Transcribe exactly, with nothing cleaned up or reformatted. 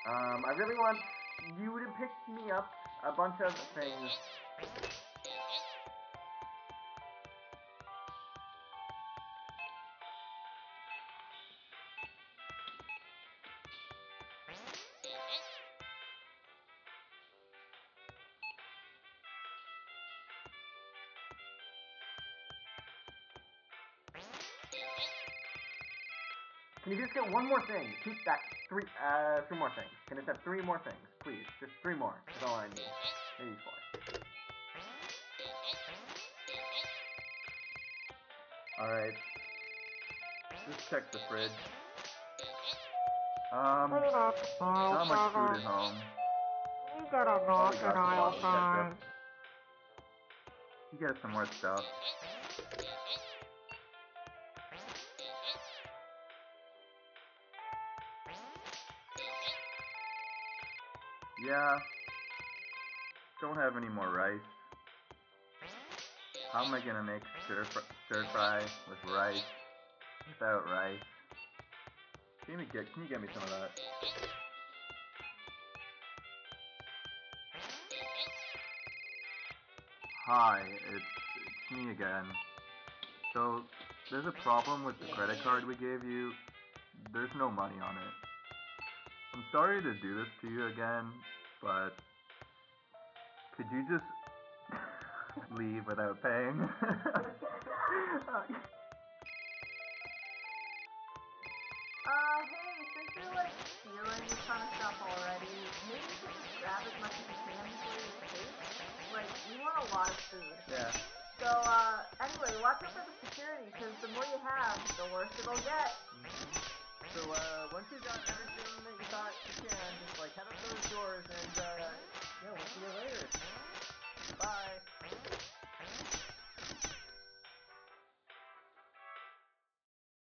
Um, I really want you to pick me up a bunch of things. Can you just get one more thing? Two, that, three, uh, three more things. Can I just have three more things, please? Just three more. That's all I need. Maybe four. Alright. Just check the fridge. Um, how much food is home? You got a Oh, knock we got and some I'll bottled find. ketchup. You got some more stuff. Yeah. Don't have any more rice. How am I gonna make stir, fr stir fry with rice without rice? Can you get Can you get me some of that? Hi, it's it's me again. So there's a problem with the credit card we gave you. There's no money on it. I'm sorry to do this to you again, but could you just leave without paying? Uh, hey, since you're like stealing this kind of stuff already, maybe you should just grab as much as you can before you escape. Like, you want a lot of food. Yeah. So, uh, anyway, watch out for the security, because the more you have, the worse it'll get. So, uh, once you've got everything that you thought you can, just, like, head up those doors and, uh,